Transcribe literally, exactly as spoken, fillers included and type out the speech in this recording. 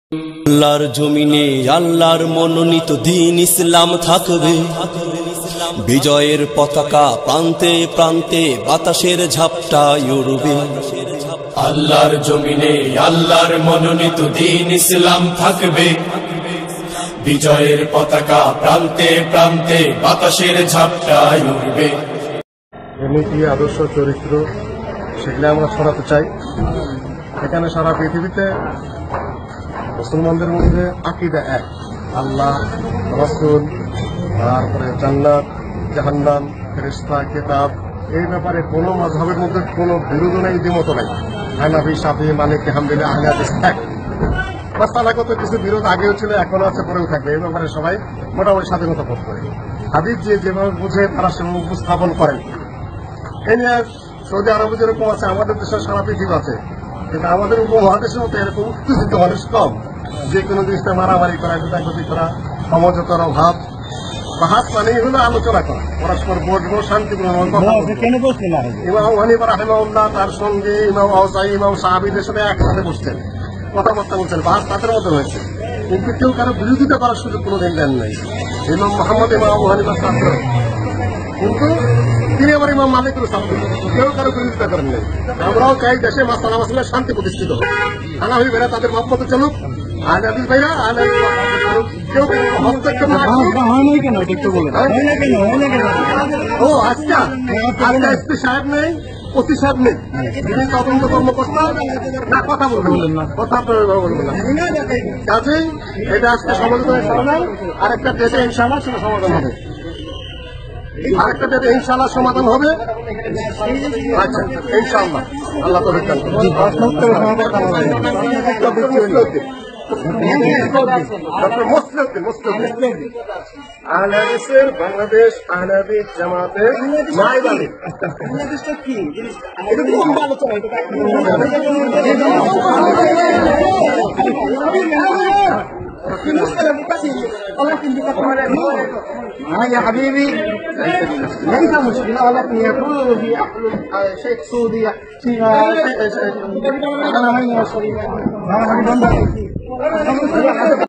আল্লাহর জমিনে আল্লাহর মনোনীত দ্বীন ইসলাম থাকবে, বিজয়ের পতাকা প্রান্তে প্রান্তে বাতাসের ঝাপটায় উড়বে। আল্লাহর জমিনে আল্লাহর মনোনীত দ্বীন ইসলাম থাকবে, বিজয়ের পতাকা প্রান্তে প্রান্তে বাতাসের ঝাপটায় উড়বে। নীতি আদর্শ চরিত্র সেগুলো আমরা ছড়াতে চাই। এখানে সারা পৃথিবীতে মুসলমানদের মধ্যে আকীদা এক, আল্লাহ, রাসূল, তারপরে জান্নাত, জাহান্নাম, ফেরেশতা, কিতাব, এই ব্যাপারে কোনো মাযহাবের মধ্যে কোনো বিরোধ নেই, দ্বিমত নেই। হানাফি, শাফিঈ, মালিকি, হাম্বলি, আহলে হাদিস এক। মাসআলাগত কিছু বিরোধ আগেও ছিল, এখনো আছে, পরেও থাকবে। এই ব্যাপারে সবাই মোটামুটি স্বাধীনতা বোধ করে। হাদিস যে যেভাবে বুঝে তারা সেভাবে উপস্থাপন করেন। এই নিয়ে সৌদি আরবে যেরকম আছে, আমাদের দেশের সারা পৃথিবী আছে, কিন্তু আমাদের উপমহাদেশের মতো এরকম উত্তেজিত মানুষ কম। যে কোনো জিনিসটা মারামারি করা, গোটাগুটি করা, সমঝোতার অভাব। বাহাস মানেই হলো আলোচনা করা, পরস্পর বসবো, শান্তিপূর্ণ। ইমাম হানিফা রাহিমাহুল্লাহ তার সঙ্গে ইমাম আওজাঈ, ইমাম সাহাবীদের সাথে একসাথে বসছেন, কথাবার্তা বলছেন, বাহাস তাদের মধ্যে হয়েছে, কিন্তু কেউ কারো বিরোধিতা করার সুযোগ কোনোদিন দেন নাই। ইমাম মোহাম্মদ ইমাম আবু হানিফার ছাত্র, কিন্তু তিনি আবার ইমাম মালিকের ছাত্র, কেউ কারো বিরোধিতা করেন নাই। আমরাও চাই দেশে মাসালা মাসালা শান্তি প্রতিষ্ঠিত হোক। হানাফি ভাইরা তাদের মত মতো চলুক, আহলে হাদিস ভাইরা আহলে হাদিস চলুক, কেউ হস্তক্ষেপ না করুক। ও আচ্ছা, আজকে এসপি সাহেব নেই, ওসি সাহেব নেই, তিনি তদন্ত কর্মকর্তা না, কথা বলবেন না, কথা বলবেন না। কাজেই এটা আজকে সমালোচনার সমাধান, আরেকটা ডেটে ইনশাআল্লাহ সেটা সমাধান হবে, আরেকটা ডেটে ইনশাআল্লাহ সমাধান হবে। আচ্ছা ইনশাআল্লাহ, আল্লাহ তৌফিক দান করুন। ডক্টর মুসলিউদ্দিন, মুসলিউদ্দিন আহলে হাদিসের বাংলাদেশ আহলে হাদিস জামাতের নায়েব আমির। বাংলাদেশটা কি এটা খুব আলোচনা, يا حبيبي ليس مشكلة، ولكن يكون في أهل شيخ سعودي في أنا هنا